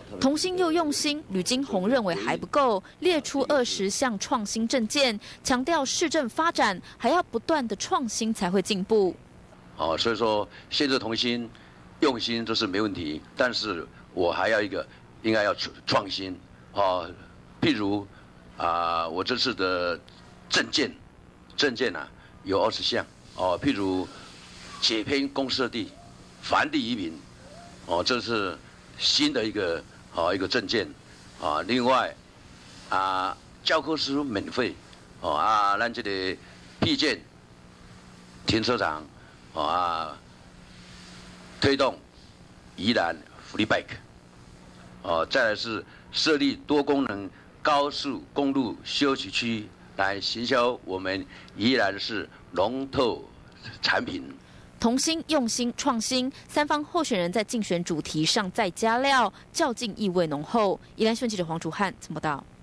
同心又用心，吕金宏认为还不够，列出20项创新政见，强调市政发展还要不断的创新才会进步。 所以说现在同心、用心都是没问题，但是我还要应该要创新譬如我这次的政见有20项譬如解编公社地、凡地移民这是新的一个政见另外教科书免费咱这个辟建停车场推动宜兰福利 bike再来是设立多功能高速公路休息区来行销我们宜兰市龙头产品。 同心、用心、创新，三方候选人在竞选主题上再加料，较劲意味浓厚。宜兰新闻记者黄竹汉报道。